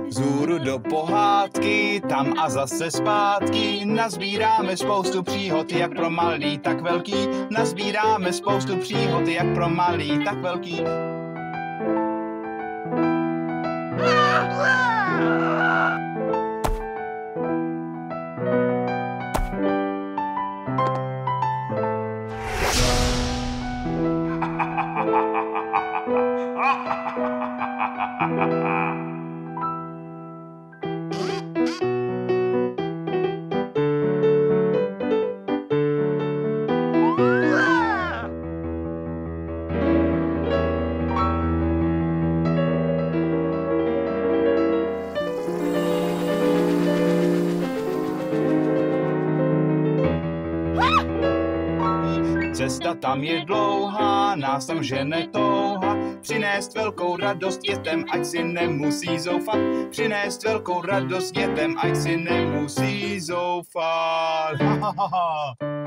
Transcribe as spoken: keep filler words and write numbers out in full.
Vzhůru do pohádky, tam a zase zpátky, nazbíráme spoustu příhod, jak pro malý, tak velký. Nazbíráme spoustu příhod, jak pro malý, tak velký. Cesta tam je dlouhá, nás tam žene touha, přinést velkou radost dětem, ať si nemusí zoufat. Přinést velkou radost dětem, ať si nemusí zoufat. Ha, ha, ha.